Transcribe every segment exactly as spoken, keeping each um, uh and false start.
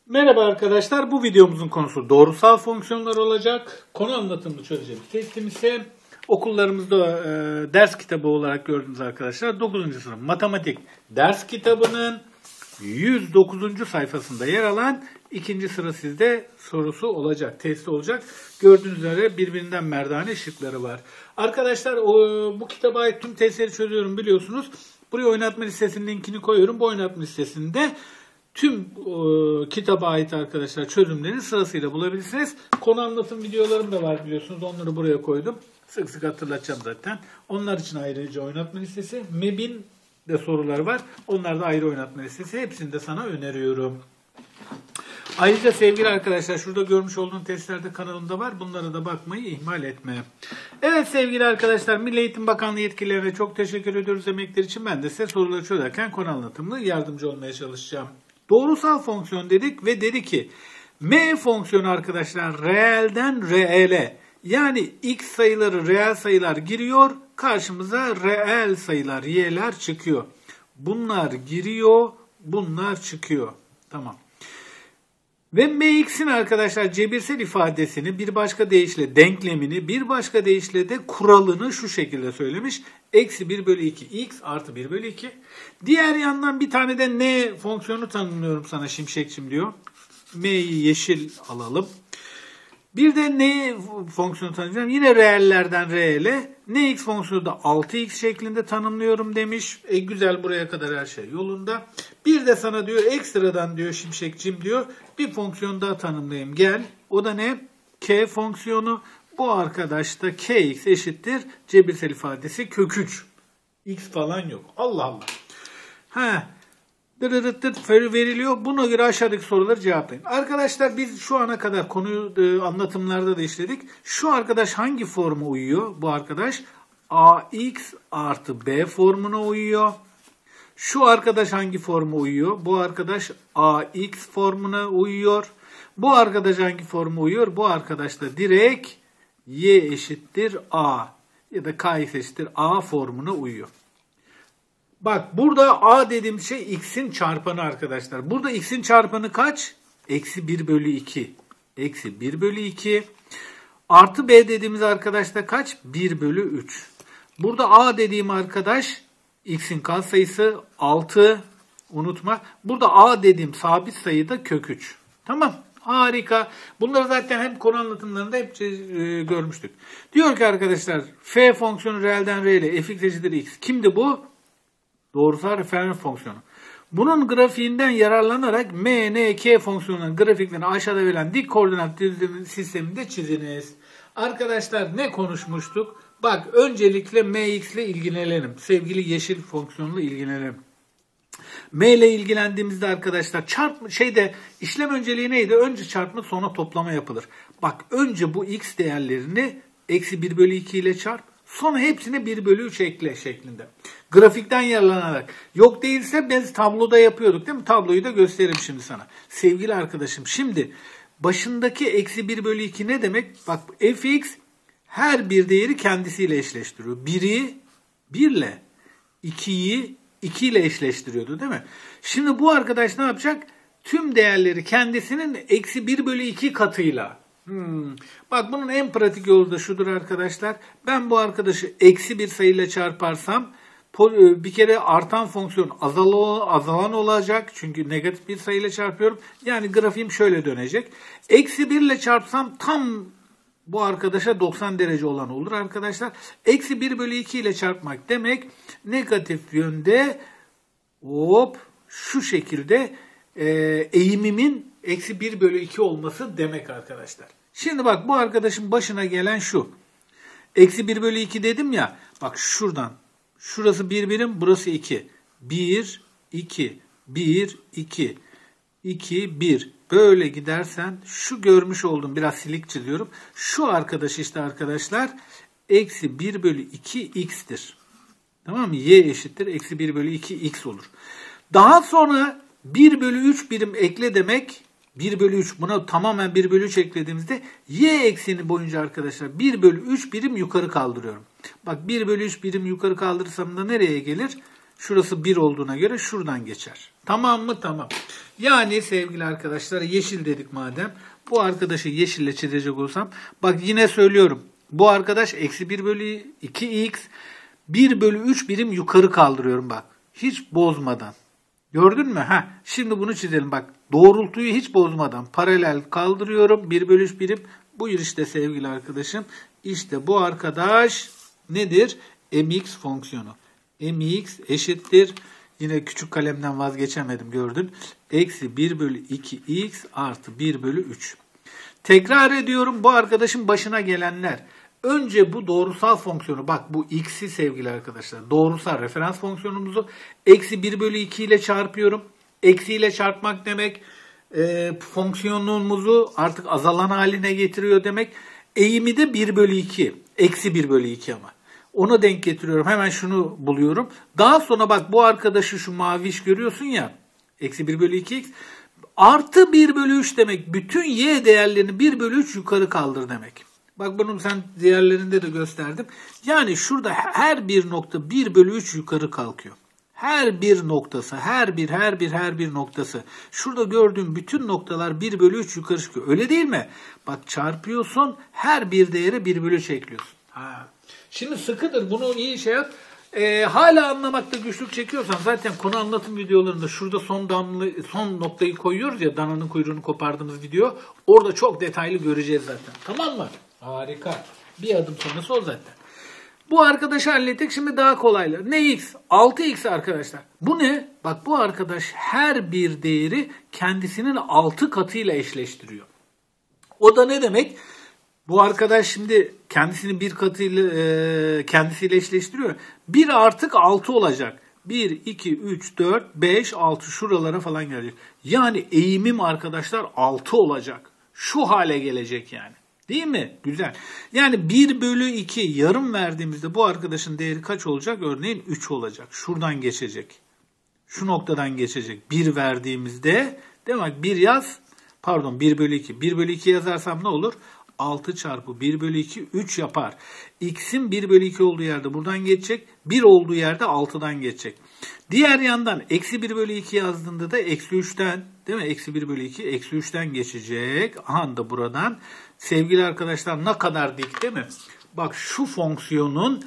Merhaba arkadaşlar, bu videomuzun konusu doğrusal fonksiyonlar olacak. Konu anlatımını çözeceğimiz testim ise okullarımızda e, ders kitabı olarak gördüğünüz arkadaşlar dokuzuncu sınıf matematik ders kitabının yüz dokuzuncu sayfasında yer alan ikinci sıra sizde sorusu olacak, testi olacak. Gördüğünüz üzere birbirinden merdane şıkları var. Arkadaşlar o, bu kitaba ait tüm testleri çözüyorum biliyorsunuz. Buraya oynatma listesinin linkini koyuyorum. Bu oynatma listesinde tüm e, kitaba ait arkadaşlar çözümlerini sırasıyla bulabilirsiniz. Konu anlatım videolarım da var biliyorsunuz. Onları buraya koydum. Sık sık hatırlatacağım zaten. Onlar için ayrıca oynatma listesi. M E B'in de sorular var. Onlar da ayrı oynatma listesi. Hepsini de sana öneriyorum. Ayrıca sevgili arkadaşlar şurada görmüş olduğun testlerde kanalımda var. Bunlara da bakmayı ihmal etme. Evet sevgili arkadaşlar, Milli Eğitim Bakanlığı yetkililerine çok teşekkür ediyoruz emekleri için. Ben de size soruları çözerken konu anlatımlı yardımcı olmaya çalışacağım. Doğrusal fonksiyon dedik ve dedi ki M fonksiyonu arkadaşlar reelden reele, yani x sayıları reel sayılar giriyor, karşımıza reel sayılar y'ler çıkıyor. Bunlar giriyor, bunlar çıkıyor. Tamam. Ve mx'in arkadaşlar cebirsel ifadesini, bir başka deyişle denklemini, bir başka deyişle de kuralını şu şekilde söylemiş. Eksi bir bölü iki x artı bir bölü iki. Diğer yandan bir tane de n fonksiyonu tanımlıyorum sana Şimşekçim diyor. M'yi yeşil alalım. Bir de n fonksiyonu tanımlayacağım. Yine reellerden reele. Nx fonksiyonu da altı x şeklinde tanımlıyorum demiş. E güzel, buraya kadar her şey yolunda. Bir de sana diyor ekstradan diyor Şimşekçim diyor bir fonksiyon daha tanımlayayım gel. O da ne? K fonksiyonu. Bu arkadaş da kx eşittir cebirsel ifadesi kök üç. X falan yok. Allah Allah. Ha. Dırırıt veriliyor. Buna göre aşağıdaki soruları cevaplayın. Arkadaşlar biz şu ana kadar konuyu e, anlatımlarda da işledik. Şu arkadaş hangi forma uyuyor? Bu arkadaş ax artı b formuna uyuyor. Şu arkadaş hangi forma uyuyor? Bu arkadaş ax formuna uyuyor. Bu arkadaş hangi forma uyuyor? Bu arkadaş da direkt y eşittir a ya da kx eşittir a formuna uyuyor. Bak burada a dediğim şey x'in çarpanı arkadaşlar. Burada x'in çarpanı kaç? Eksi bir bölü iki. Eksi bir bölü iki. Artı b dediğimiz arkadaş da kaç? bir bölü üç. Burada a dediğim arkadaş x'in katsayısı altı. Unutma. Burada a dediğim sabit sayı da kök üç. Tamam. Harika. Bunları zaten hem konu anlatımlarında hep e, görmüştük. Diyor ki arkadaşlar f fonksiyonu reelden reele fx eşittir x. Kimdi bu? Doğrusal referans fonksiyonu. Bunun grafiğinden yararlanarak m, n, k fonksiyonunun grafiklerini aşağıda verilen dik koordinat sisteminde çiziniz. Arkadaşlar ne konuşmuştuk? Bak öncelikle mx ile ilgilenelim. Sevgili yeşil fonksiyonla ilgilenelim. M ile ilgilendiğimizde arkadaşlar çarpma şeyde işlem önceliği neydi? Önce çarpma sonra toplama yapılır. Bak önce bu x değerlerini eksi bir bölü iki ile çarp. Sonra hepsine bir bölü üç ekle şeklinde. Grafikten yararlanarak. Yok değilse biz tabloda yapıyorduk değil mi? Tabloyu da gösteririm şimdi sana. Sevgili arkadaşım şimdi başındaki eksi bir bölü iki ne demek? Bak fx her bir değeri kendisiyle eşleştiriyor. biri bir ile ikiyi iki ile eşleştiriyordu değil mi? Şimdi bu arkadaş ne yapacak? Tüm değerleri kendisinin eksi bir bölü iki katıyla. Hmm. Bak bunun en pratik yolu da şudur arkadaşlar. Ben bu arkadaşı eksi bir sayıyla çarparsam bir kere artan fonksiyon azalan olacak. Çünkü negatif bir sayıyla çarpıyorum. Yani grafiğim şöyle dönecek. Eksi bir ile çarpsam tam bu arkadaşa doksan derece olan olur arkadaşlar. Eksi bir bölü iki ile çarpmak demek negatif yönde hop şu şekilde e, eğimimin eksi bir bölü iki olması demek arkadaşlar. Şimdi bak bu arkadaşın başına gelen şu. Eksi bir bölü iki dedim ya. Bak şuradan. Şurası bir birim, burası iki. bir, iki, bir, iki, iki, bir. Böyle gidersen şu görmüş olduğum biraz silik çiziyorum. Şu arkadaş işte arkadaşlar eksi bir bölü iki x'tir. Tamam mı? Y eşittir. Eksi bir bölü iki x olur. Daha sonra bir bölü üç birim ekle demek. bir bölü üç buna tamamen bir bölü üç eklediğimizde y ekseni boyunca arkadaşlar bir bölü üç birim yukarı kaldırıyorum. Bak bir bölü üç birim yukarı kaldırırsam da nereye gelir? Şurası bir olduğuna göre şuradan geçer. Tamam mı? Tamam. Yani sevgili arkadaşlar yeşil dedik madem. Bu arkadaşı yeşille çizecek olsam. Bak yine söylüyorum. Bu arkadaş eksi bir bölü iki x bir bölü üç birim yukarı kaldırıyorum bak. Hiç bozmadan. Gördün mü? Heh, şimdi bunu çizelim bak. Doğrultuyu hiç bozmadan paralel kaldırıyorum. bir bölü üç birim. Buyur işte sevgili arkadaşım. İşte bu arkadaş nedir? Mx fonksiyonu. Mx eşittir. Yine küçük kalemden vazgeçemedim gördün. Eksi bir bölü iki x artı bir bölü üç. Tekrar ediyorum bu arkadaşın başına gelenler. Önce bu doğrusal fonksiyonu, bak bu x'i sevgili arkadaşlar, doğrusal referans fonksiyonumuzu eksi bir bölü iki ile çarpıyorum. Eksi ile çarpmak demek e, fonksiyonumuzu artık azalan haline getiriyor demek. Eğimi de bir bölü iki, eksi bir bölü iki ama. Onu denk getiriyorum. Hemen şunu buluyorum. Daha sonra bak bu arkadaşı şu maviş görüyorsun ya, eksi bir bölü iki x artı bir bölü üç demek. Bütün y değerlerini bir bölü üç yukarı kaldır demek. Bak bunu sen diğerlerinde de gösterdim. Yani şurada her bir nokta bir bölü üç yukarı kalkıyor. Her bir noktası, her bir, her bir, her bir noktası. Şurada gördüğün bütün noktalar bir bölü üç yukarı çıkıyor. Öyle değil mi? Bak çarpıyorsun, her bir değere bir bölü üç ekliyorsun. Ha. Şimdi sıkıdır, bunu iyi şey yap. Ee, hala anlamakta güçlük çekiyorsan zaten konu anlatım videolarında şurada son damlı, son noktayı koyuyoruz ya, dananın kuyruğunu kopardığımız video. Orada çok detaylı göreceğiz zaten. Tamam mı? Harika. Bir adım sonrası o zaten. Bu arkadaşı hallettik. Şimdi daha kolaylar. Ne x? altı x arkadaşlar. Bu ne? Bak bu arkadaş her bir değeri kendisinin altı katıyla eşleştiriyor. O da ne demek? Bu arkadaş şimdi kendisini bir katıyla e, kendisiyle eşleştiriyor. bir artık altı olacak. bir, iki, üç, dört, beş, altı şuralara falan gelecek. Yani eğimim arkadaşlar altı olacak. Şu hale gelecek yani. Değil mi? Güzel. Yani bir bölü iki yarım verdiğimizde bu arkadaşın değeri kaç olacak? Örneğin üç olacak. Şuradan geçecek. Şu noktadan geçecek. bir verdiğimizde demek bir yaz. Pardon bir bölü iki. bir bölü iki yazarsam ne olur? altı çarpı bir bölü iki üç yapar. X'in bir bölü iki olduğu yerde buradan geçecek. bir olduğu yerde altıdan geçecek. Diğer yandan eksi bir bölü iki yazdığında da eksi üçten, değil mi? Eksi bir bölü iki eksi üçten geçecek. Aha da buradan. Sevgili arkadaşlar ne kadar dik değil mi? Bak şu fonksiyonun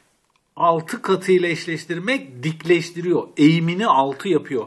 altı katıyla eşleştirmek dikleştiriyor. Eğimini altı yapıyor.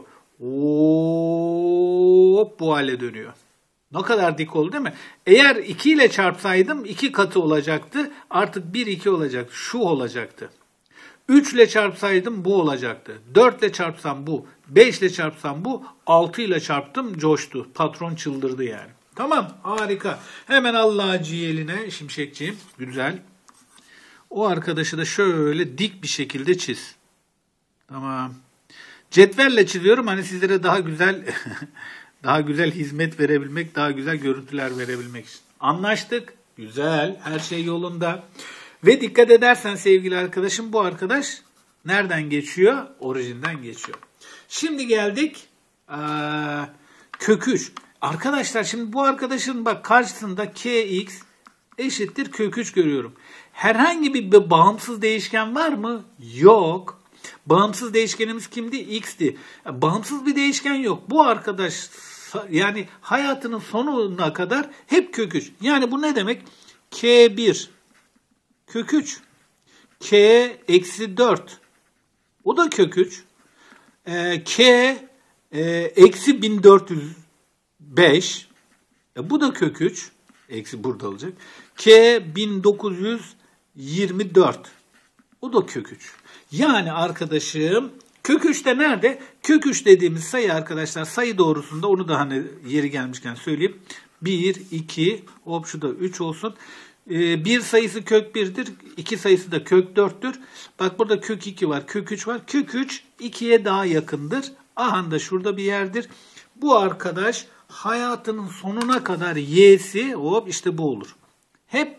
Hop bu hale dönüyor. Ne kadar dik oldu değil mi? Eğer iki ile çarpsaydım iki katı olacaktı. Artık bir iki olacaktı. Şu olacaktı. üç ile çarpsaydım bu olacaktı. dört ile çarpsam bu. beş ile çarpsam bu. altı ile çarptım coştu. Patron çıldırdı yani. Tamam harika. Hemen Allah ciğeline Şimşekciğim. Güzel. O arkadaşı da şöyle dik bir şekilde çiz. Tamam. Cetvelle çiziyorum hani sizlere daha güzel daha güzel hizmet verebilmek, daha güzel görüntüler verebilmek için. Anlaştık. Güzel. Her şey yolunda. Ve dikkat edersen sevgili arkadaşım bu arkadaş nereden geçiyor? Orijinden geçiyor. Şimdi geldik ee, kök üç. Arkadaşlar şimdi bu arkadaşın bak karşısında kx eşittir kök üç görüyorum. Herhangi bir bağımsız değişken var mı? Yok. Bağımsız değişkenimiz kimdi? X'ti. Bağımsız bir değişken yok. Bu arkadaş yani hayatının sonuna kadar hep kök üç. Yani bu ne demek? k bir kök üç. K eksi dört. O da kök üç. E, K e, eksi bin dört yüz beş. E, bu da kök üç. Eksi burada olacak. K bin dokuz yüz yirmi dört. O da kök üç. Yani arkadaşım kök üç de nerede? Kök üç dediğimiz sayı arkadaşlar sayı doğrusunda onu da hani yeri gelmişken söyleyeyim. bir, iki, hop şu da üç olsun. bir sayısı kök bir'dir. iki sayısı da kök dört'tür. Bak burada kök iki var. Kök üç var. Kök üç ikiye daha yakındır. Aha da şurada bir yerdir. Bu arkadaş hayatının sonuna kadar y'si hop işte bu olur. Hep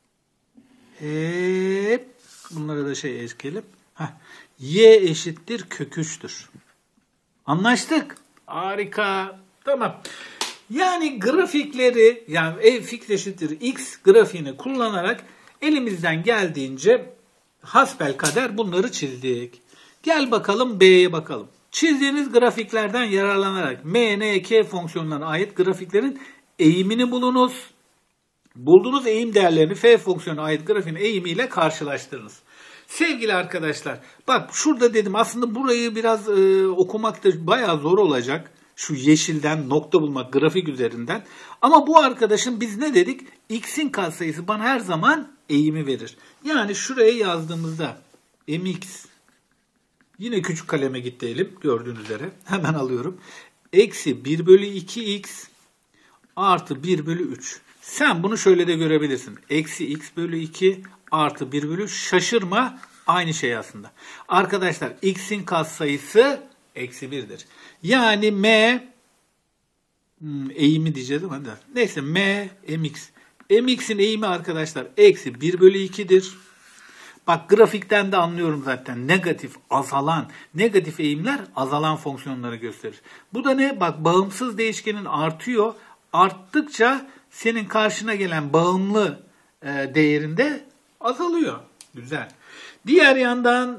hep bunlara da şey ekleyelim. Heh, y eşittir kök üç'tür. Anlaştık. Harika. Tamam. Yani grafikleri yani f eşittir x grafiğini kullanarak elimizden geldiğince hasbelkader bunları çizdik. Gel bakalım B'ye bakalım. Çizdiğiniz grafiklerden yararlanarak M, N, K fonksiyonlarına ait grafiklerin eğimini bulunuz. Bulduğunuz eğim değerlerini F fonksiyonuna ait grafiğin eğimiyle karşılaştırınız. Sevgili arkadaşlar, bak şurada dedim aslında burayı biraz e, okumak da bayağı zor olacak. Şu yeşilden nokta bulmak grafik üzerinden. Ama bu arkadaşın biz ne dedik? X'in katsayısı bana her zaman eğimi verir. Yani şuraya yazdığımızda mx, yine küçük kaleme git diyelim gördüğünüz üzere. Hemen alıyorum. Eksi bir bölü iki x artı bir bölü üç. Sen bunu şöyle de görebilirsin. Eksi x bölü iki artı bir bölü üç. Şaşırma, aynı şey aslında. Arkadaşlar x'in katsayısı eksi birdir. Yani m hmm, eğimi diyeceğiz ama da. Neyse m mx. mx'in eğimi arkadaşlar eksi bir bölü iki'dir. Bak grafikten de anlıyorum zaten. Negatif, azalan. Negatif eğimler azalan fonksiyonları gösterir. Bu da ne? Bak bağımsız değişkenin artıyor. Arttıkça senin karşına gelen bağımlı e, değerinde azalıyor. Güzel. Diğer yandan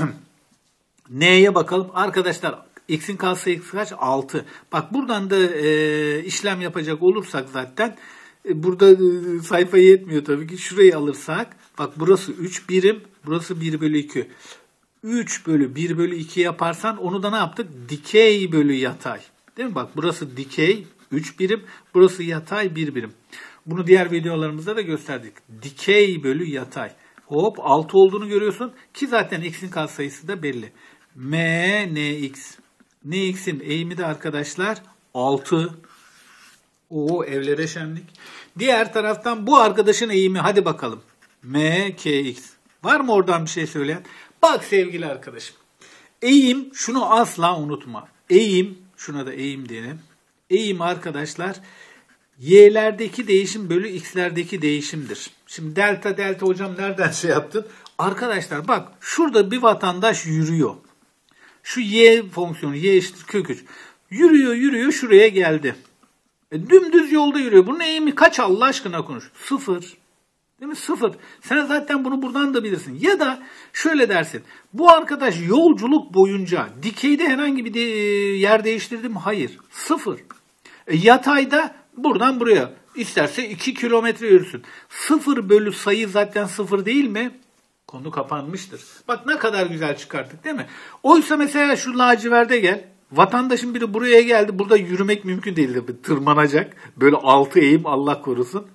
N'ye bakalım. Arkadaşlar x'in katsayısı kaç? altı. Bak buradan da e, işlem yapacak olursak zaten e, burada e, sayfa yetmiyor tabii ki. Şurayı alırsak bak burası üç birim. Burası bir bölü iki. üç bölü bir bölü iki yaparsan onu da ne yaptık? Dikey bölü yatay. Değil mi? Bak burası dikey üç birim. Burası yatay bir birim. Bunu diğer videolarımızda da gösterdik. Dikey bölü yatay. Hop altı olduğunu görüyorsun ki zaten x'in katsayısı da belli. M, nx. Nx'in eğimi de arkadaşlar altı. Oo evlere şenlik. Diğer taraftan bu arkadaşın eğimi hadi bakalım. M, kx. Var mı oradan bir şey söyleyen? Bak sevgili arkadaşım. Eğim şunu asla unutma. Eğim şuna da eğim diyelim. Eğim arkadaşlar y'lerdeki değişim bölü x'lerdeki değişimdir. Şimdi delta delta hocam nereden şey yaptın? Arkadaşlar bak şurada bir vatandaş yürüyor. Şu y fonksiyonu y eşittir kök üç. Yürüyor yürüyor şuraya geldi. E, dümdüz yolda yürüyor. Bunun eğimi kaç Allah aşkına konuş? Sıfır. Değil mi? Sıfır. Sen zaten bunu buradan da bilirsin. Ya da şöyle dersin. Bu arkadaş yolculuk boyunca dikeyde herhangi bir de, yer değiştirdi mi? Hayır. Sıfır. E, yatayda buradan buraya. İsterse iki kilometre yürüsün. Sıfır bölü sayı zaten sıfır değil mi? Konu kapanmıştır. Bak ne kadar güzel çıkarttık değil mi? Oysa mesela şu laciverde gel. Vatandaşın biri buraya geldi. Burada yürümek mümkün değil. Tırmanacak. Böyle altı eğim Allah korusun.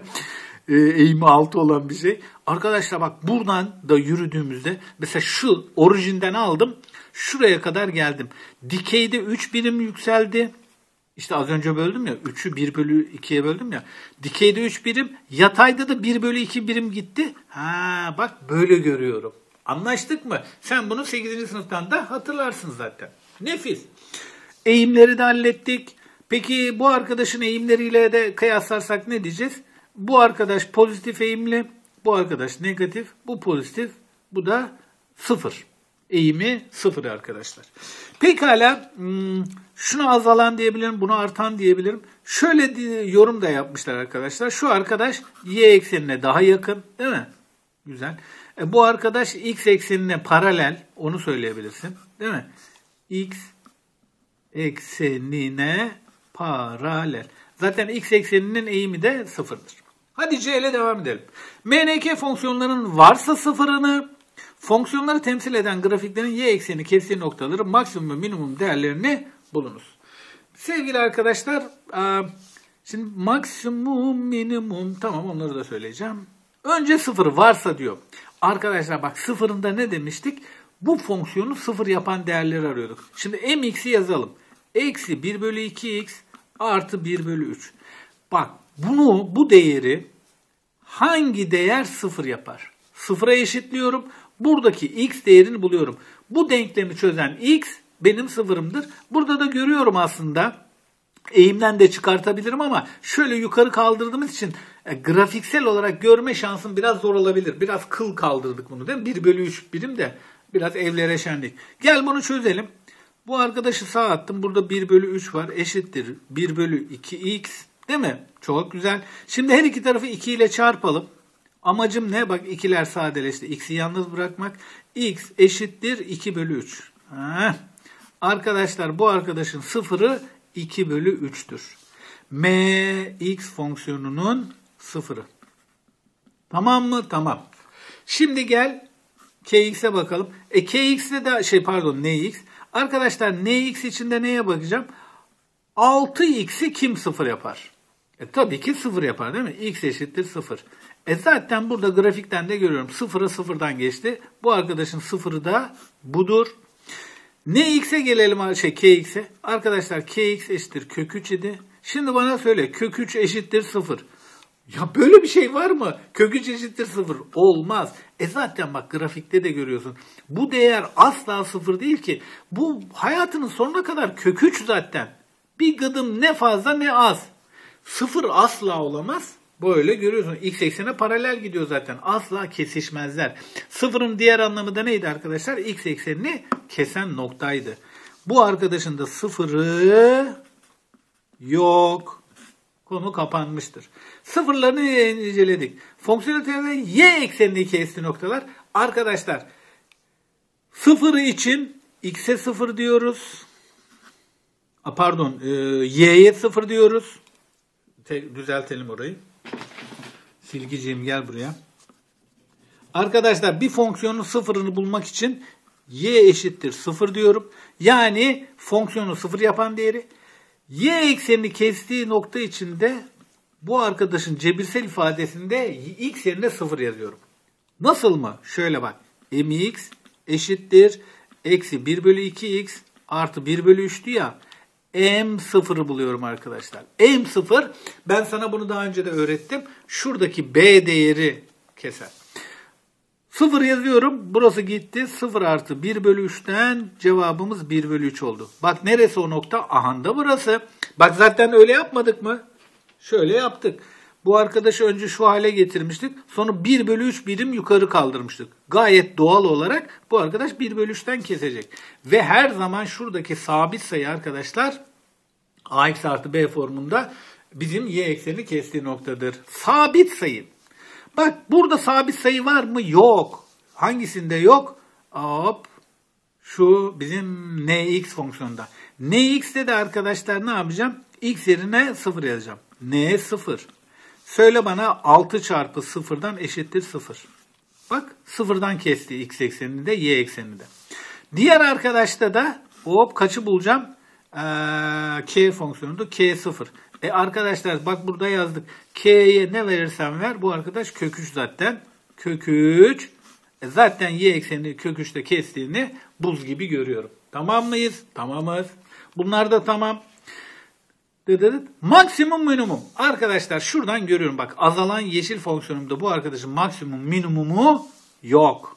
Eğimi altı olan bir şey. Arkadaşlar bak buradan da yürüdüğümüzde mesela şu orijinden aldım. Şuraya kadar geldim. Dikeyde üç birim yükseldi. İşte az önce böldüm ya. üçü bir bölü ikiye böldüm ya. Dikeyde üç birim. Yatayda da bir bölü iki birim gitti. Ha bak böyle görüyorum. Anlaştık mı? Sen bunu sekizinci sınıftan da hatırlarsın zaten. Nefis. Eğimleri de hallettik. Peki bu arkadaşın eğimleriyle de kıyaslarsak ne diyeceğiz? Bu arkadaş pozitif eğimli. Bu arkadaş negatif. Bu pozitif. Bu da sıfır. Eğimi sıfır arkadaşlar. Pekala şunu azalan diyebilirim, bunu artan diyebilirim. Şöyle yorum da yapmışlar arkadaşlar. Şu arkadaş y eksenine daha yakın değil mi? Güzel. E, bu arkadaş x eksenine paralel. Onu söyleyebilirsin değil mi? X eksenine paralel. Zaten x ekseninin eğimi de sıfırdır. Hadi C ile devam edelim. M N K fonksiyonlarının varsa sıfırını, fonksiyonları temsil eden grafiklerin y ekseni kestiği noktaları maksimum ve minimum değerlerini bulunuz. Sevgili arkadaşlar, şimdi maksimum, minimum tamam onları da söyleyeceğim. Önce sıfır varsa diyor. Arkadaşlar bak sıfırında ne demiştik? Bu fonksiyonu sıfır yapan değerleri arıyorduk. Şimdi mx'i yazalım. Eksi bir bölü iki x artı bir bölü üç. Bak bunu, bu değeri hangi değer sıfır yapar? Sıfıra eşitliyorum. Buradaki x değerini buluyorum. Bu denklemi çözen x benim sıfırımdır. Burada da görüyorum aslında. Eğimden de çıkartabilirim ama şöyle yukarı kaldırdığımız için e, grafiksel olarak görme şansım biraz zor olabilir. Biraz kıl kaldırdık bunu değil mi? bir bölü üç birim de biraz evlere şenlik. Gel bunu çözelim. Bu arkadaşı sağa attım. Burada bir bölü üç var. Eşittir bir bölü iki x. Değil mi? Çok güzel. Şimdi her iki tarafı iki ile çarpalım. Amacım ne? Bak ikiler sadeleşti. X'i yalnız bırakmak. X eşittir iki bölü üç. Heh. Arkadaşlar bu arkadaşın sıfırı iki bölü üç'tür. M x fonksiyonunun sıfırı. Tamam mı? Tamam. Şimdi gel Kx'e bakalım. E Kx'de de şey pardon Nx. Arkadaşlar Nx içinde neye bakacağım? altı x'i kim sıfır yapar? E tabii ki sıfır yapar değil mi? X eşittir sıfır. E zaten burada grafikten de görüyorum. sıfıra sıfırdan geçti. Bu arkadaşın sıfırı da budur. Nx'e gelelim şey Kx'e. Arkadaşlar Kx eşittir kök üç idi. Şimdi bana söyle kök üç eşittir sıfır. Ya böyle bir şey var mı? Kök üç eşittir sıfır. Olmaz. E zaten bak grafikte de görüyorsun. Bu değer asla sıfır değil ki. Bu hayatının sonuna kadar kök üç zaten. Bir gıdım ne fazla ne az. Sıfır asla olamaz. Böyle görüyorsun. X eksene paralel gidiyor zaten. Asla kesişmezler. Sıfırın diğer anlamı da neydi arkadaşlar? X eksenini kesen noktaydı. Bu arkadaşın da sıfırı yok. Konu kapanmıştır. Sıfırlarını inceledik. Fonksiyonel teoride y eksenini kesti noktalar. Arkadaşlar sıfırı için x'e sıfır diyoruz. A, pardon e, y'ye sıfır diyoruz. Te, düzeltelim orayı. Silgiciğim gel buraya. Arkadaşlar bir fonksiyonun sıfırını bulmak için y eşittir sıfır diyorum. Yani fonksiyonu sıfır yapan değeri. Y eksenini kestiği nokta içinde bu arkadaşın cebirsel ifadesinde x yerine sıfır yazıyorum. Nasıl mı? Şöyle bak. Mx eşittir eksi bir bölü iki x artı bir bölü üç'tü ya. M sıfırı buluyorum arkadaşlar. M sıfır ben sana bunu daha önce de öğrettim. Şuradaki B değeri keser. sıfır yazıyorum. Burası gitti. sıfır artı bir bölü üç'ten cevabımız bir bölü üç oldu. Bak neresi o nokta? Aha da burası. Bak zaten öyle yapmadık mı? Şöyle yaptık. Bu arkadaşı önce şu hale getirmiştik. Sonra bir bölü üç birim yukarı kaldırmıştık. Gayet doğal olarak bu arkadaş bir bölü üç'ten kesecek. Ve her zaman şuradaki sabit sayı arkadaşlar ax artı b formunda bizim y eksenini kestiği noktadır. Sabit sayı. Bak burada sabit sayı var mı? Yok. Hangisinde yok? Hop. Şu bizim nx fonksiyonunda. Nx'te de arkadaşlar ne yapacağım? X yerine sıfır yazacağım. N sıfır. Söyle bana altı çarpı sıfırdan eşittir sıfır. Bak sıfırdan kesti x eksenini de y eksenini de. Diğer arkadaşta da hop kaçı bulacağım? Ee, k fonksiyonunda k sıfır. E arkadaşlar bak burada yazdık. K'ye ne verirsen ver bu arkadaş kök üç zaten. Kök üç. E zaten y eksenini kök üç'te kestiğini buz gibi görüyorum. Tamam mıyız? Tamamız. Bunlar da tamam. Dıdıdıt. Maksimum minimum. Arkadaşlar şuradan görüyorum bak azalan yeşil fonksiyonumda bu arkadaşın maksimum minimumu yok.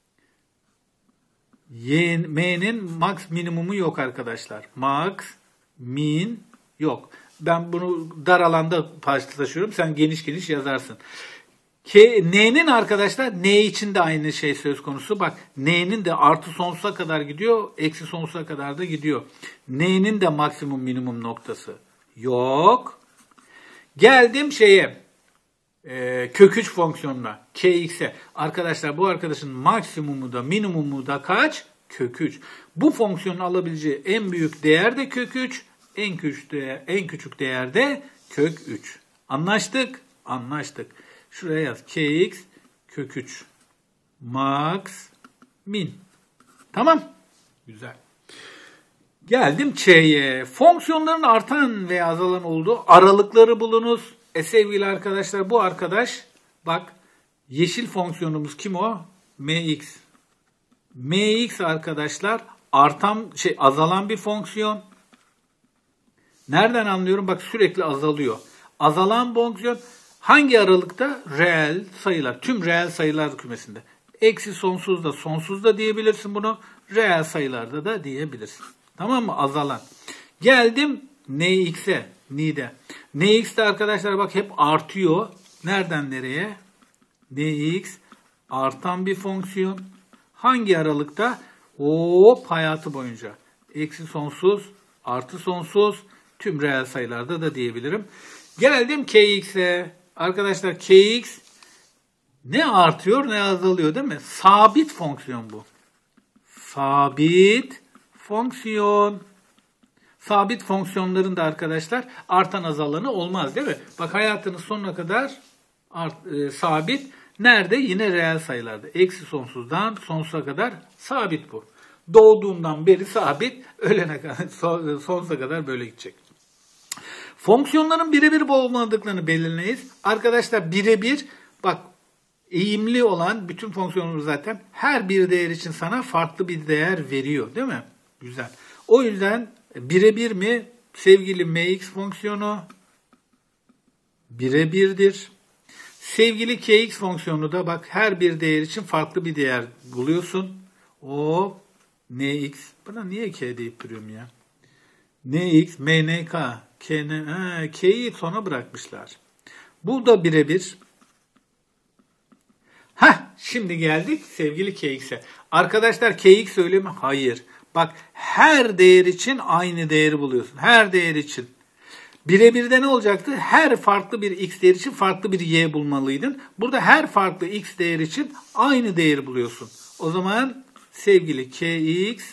Y, M'nin max minimumu yok arkadaşlar. Max, min yok. Ben bunu dar alanda taşıyorum. Sen geniş geniş yazarsın. K, N'nin arkadaşlar N için de aynı şey söz konusu. Bak N'nin de artı sonsuza kadar gidiyor. Eksi sonsuza kadar da gidiyor. N'nin de maksimum minimum noktası yok. Geldim şeye. E, kök üç fonksiyonuna. Kx'e. Arkadaşlar bu arkadaşın maksimumu da minimumu da kaç? Kök üç. Bu fonksiyonun alabileceği en büyük değer de kök üç. En küçük değer, en küçük değer de kök üç. Anlaştık? Anlaştık. Şuraya yaz. Kx kök üç. Max min. Tamam. Güzel. Geldim Ç'ye. Fonksiyonların artan veya azalan olduğu aralıkları bulunuz. E sevgili arkadaşlar bu arkadaş bak yeşil fonksiyonumuz kim o? Mx. Mx arkadaşlar artan şey azalan bir fonksiyon. Nereden anlıyorum? Bak sürekli azalıyor. Azalan fonksiyon hangi aralıkta? Reel sayılar. Tüm reel sayılar kümesinde. Eksi sonsuz da sonsuz da diyebilirsin bunu. Reel sayılarda da diyebilirsin. Tamam mı? Azalan. Geldim nx'e. Ni'de. Nx'te arkadaşlar bak hep artıyor. Nereden nereye? Nx artan bir fonksiyon. Hangi aralıkta? Hop hayatı boyunca. Eksi sonsuz, artı sonsuz. Tüm reel sayılarda da diyebilirim. Geldim kx'e. Arkadaşlar kx Ne artıyor ne azalıyor değil mi? Sabit fonksiyon bu. Sabit fonksiyon. Sabit fonksiyonların da arkadaşlar artan azalanı olmaz değil mi? Bak hayatının sonuna kadar art, e, sabit. Nerede? Yine reel sayılarda. Eksi sonsuzdan sonsuza kadar sabit bu. Doğduğundan beri sabit, ölene kadar, sonsuza kadar böyle gidecek. Fonksiyonların birebir olmadıklarını belirleyiz. Arkadaşlar birebir, bak eğimli olan bütün fonksiyonlar zaten her bir değer için sana farklı bir değer veriyor değil mi? Güzel. O yüzden birebir mi? Sevgili mx fonksiyonu birebirdir. Sevgili kx fonksiyonu da bak her bir değer için farklı bir değer buluyorsun. O nx. Bana niye k deyip duruyorum ya? Nx, mnk, kn, ha, k'yi sona bırakmışlar. Bu da birebir. Hah, şimdi geldik sevgili kx'e. Arkadaşlar kx öyle mi? Hayır. Bak her değer için aynı değeri buluyorsun. Her değer için. Birebirde ne olacaktı? Her farklı bir x değer için farklı bir y bulmalıydın. Burada her farklı x değer için aynı değeri buluyorsun. O zaman sevgili kx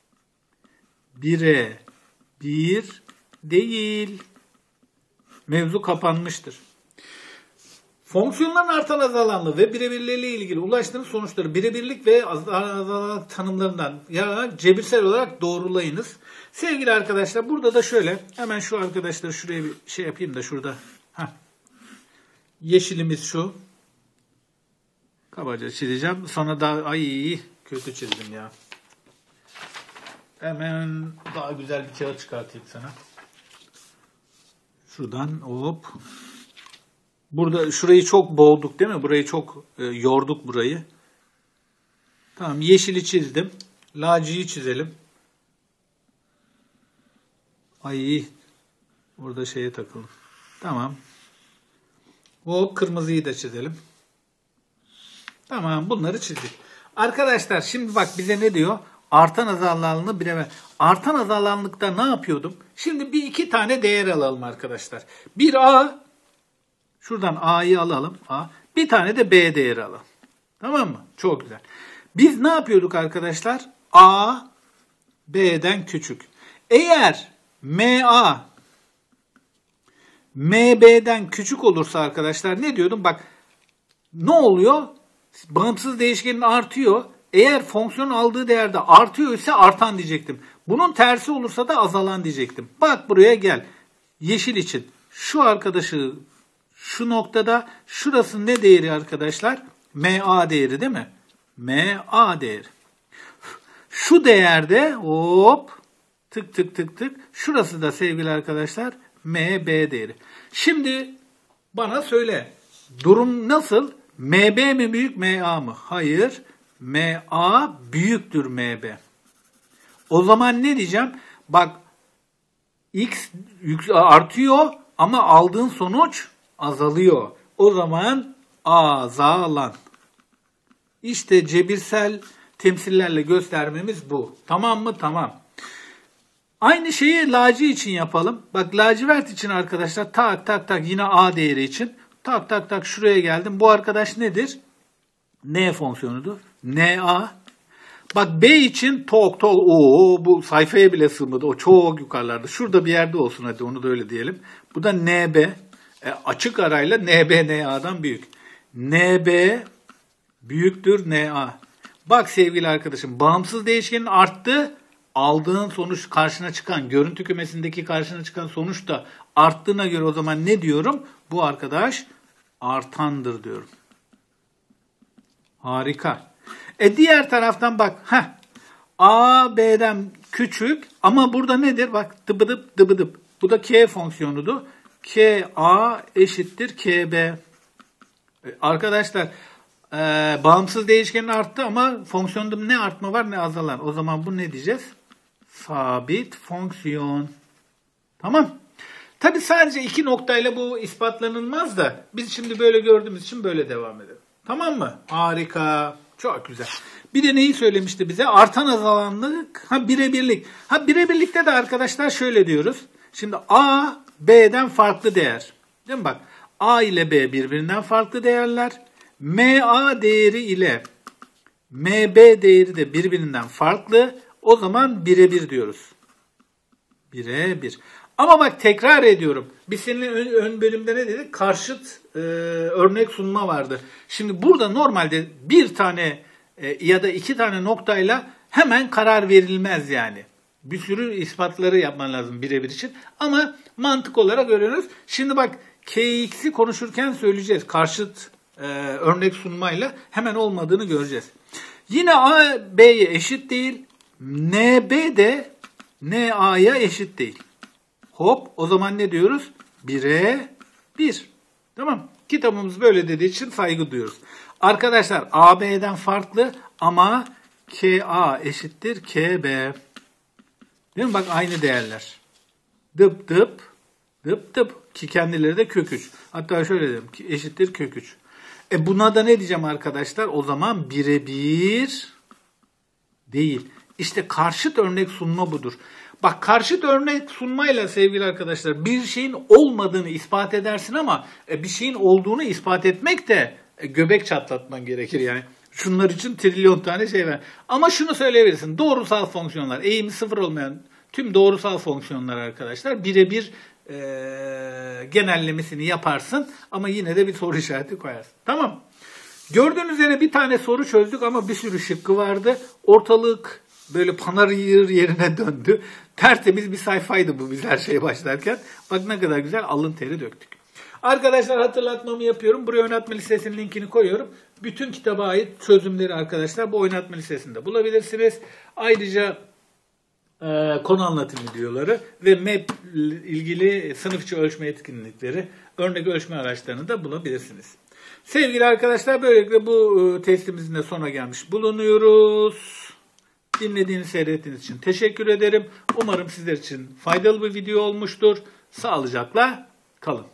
bire bir değil. Mevzu kapanmıştır. Fonksiyonların artan azalanlığı ve birebirleriyle ilgili ulaştığınız sonuçları birebirlik ve azalan tanımlarından yararlanarak cebirsel olarak doğrulayınız. Sevgili arkadaşlar burada da şöyle hemen şu arkadaşları şuraya bir şey yapayım da şurada. Heh. Yeşilimiz şu. Kabaca çizeceğim. Sonra da ay kötü çizdim ya. Hemen daha güzel bir kağıt çıkartayım sana. Şuradan hop. Burada şurayı çok boğduk değil mi? Burayı çok e, yorduk burayı. Tamam, yeşili çizdim. Laciyi çizelim. Ay burada şeye takıldım. Tamam. O kırmızıyı da çizelim. Tamam, bunları çizdik. Arkadaşlar şimdi bak bize ne diyor? Artan azalanlığı bireme. Artan azalanlıkta ne yapıyordum? Şimdi bir iki tane değer alalım arkadaşlar. Bir A. Şuradan A'yı alalım. A. Bir tane de B değeri alalım. Tamam mı? Çok güzel. Biz ne yapıyorduk arkadaşlar? A B'den küçük. Eğer M A M B'den küçük olursa arkadaşlar ne diyordum? Bak ne oluyor? Bağımsız değişkenin artıyor. Eğer fonksiyon aldığı değerde artıyor ise artan diyecektim. Bunun tersi olursa da azalan diyecektim. Bak buraya gel. Yeşil için şu arkadaşı şu noktada şurası ne değeri arkadaşlar? M A değeri değil mi? M A değeri. Şu değerde hop tık tık tık tık. Şurası da sevgili arkadaşlar M B değeri. Şimdi bana söyle. Durum nasıl? M B mi büyük M A mı? Hayır. M A büyüktür M B. O zaman ne diyeceğim? Bak X artıyor ama aldığın sonuç azalıyor. O zaman azalan. İşte cebirsel temsillerle göstermemiz bu. Tamam mı? Tamam. Aynı şeyi laci için yapalım. Bak lacivert için arkadaşlar tak tak tak yine A değeri için. Tak tak tak şuraya geldim. Bu arkadaş nedir? N fonksiyonudur. N A. Bak B için tok tok. Oo, bu sayfaya bile sığmadı. O çok yukarılarda. Şurada bir yerde olsun hadi onu da öyle diyelim. Bu da N B. E, açık arayla N B N A'dan büyük. N B büyüktür N A. Bak sevgili arkadaşım bağımsız değişkenin arttı. Aldığın sonuç karşına çıkan görüntü kümesindeki karşına çıkan sonuç da arttığına göre o zaman ne diyorum? Bu arkadaş artandır diyorum. Harika. E diğer taraftan bak. Heh, A B'den küçük ama burada nedir? Bak dıbıdıp dıbıdıp. Bu da K fonksiyonudu. K A eşittir K B. E, arkadaşlar e, bağımsız değişkenin arttı ama fonksiyonda ne artma var ne azalan. O zaman bu ne diyeceğiz? Sabit fonksiyon. Tamam. Tabi sadece iki noktayla bu ispatlanılmaz da biz şimdi böyle gördüğümüz için böyle devam edelim. Tamam mı? Harika. Çok güzel. Bir de neyi söylemişti bize? Artan azalanlık. Ha birebirlik. Ha birebirlikte de arkadaşlar şöyle diyoruz. Şimdi A B'den farklı değer. Değil mi bak? A ile B birbirinden farklı değerler. M A değeri ile M B değeri de birbirinden farklı. O zaman bire bir diyoruz. bire bir. Ama bak tekrar ediyorum. Biz seninle ön, ön bölümde ne dedik? Karşıt e, örnek sunma vardı. Şimdi burada normalde bir tane e, ya da iki tane noktayla hemen karar verilmez yani. Bir sürü ispatları yapman lazım birebir için. Ama mantık olarak öğreniyoruz. Şimdi bak K X'i konuşurken söyleyeceğiz. Karşıt e, örnek sunmayla hemen olmadığını göreceğiz. Yine A B'ye eşit değil. N B de N A'ya eşit değil. Hop, o zaman ne diyoruz? bire bir. Tamam. Kitabımız böyle dediği için saygı duyuyoruz. Arkadaşlar A B'den farklı ama K A eşittir K B. Değil mi? Bak aynı değerler. Dıp dıp dıp dıp ki kendileri de kök üç. Hatta şöyle dedim ki eşittir kök üç. E buna da ne diyeceğim arkadaşlar? O zaman bire bir değil. İşte karşıt örnek sunma budur. Bak karşıt örnek sunmayla sevgili arkadaşlar bir şeyin olmadığını ispat edersin ama bir şeyin olduğunu ispat etmek de göbek çatlatman gerekir yani. Şunlar için trilyon tane şey var. Ama şunu söyleyebilirsin. Doğrusal fonksiyonlar, eğimi sıfır olmayan tüm doğrusal fonksiyonlar arkadaşlar birebir e, genellemesini yaparsın ama yine de bir soru işareti koyarsın. Tamam. Gördüğünüz üzere bir tane soru çözdük ama bir sürü şıkkı vardı. Ortalık böyle panayır yerine döndü. Tertemiz bir sayfaydı bu biz her şeye başlarken. Bak ne kadar güzel alın teri döktük. Arkadaşlar hatırlatmamı yapıyorum. Buraya oynatma listesinin linkini koyuyorum. Bütün kitaba ait çözümleri arkadaşlar bu oynatma listesinde bulabilirsiniz. Ayrıca e, konu anlatım videoları ve M E P ilgili sınıf içi ölçme etkinlikleri, örnek ölçme araçlarını da bulabilirsiniz. Sevgili arkadaşlar böylelikle bu testimizin de sona gelmiş bulunuyoruz. Dinlediğiniz, seyrettiğiniz için teşekkür ederim. Umarım sizler için faydalı bir video olmuştur. Sağlıcakla kalın.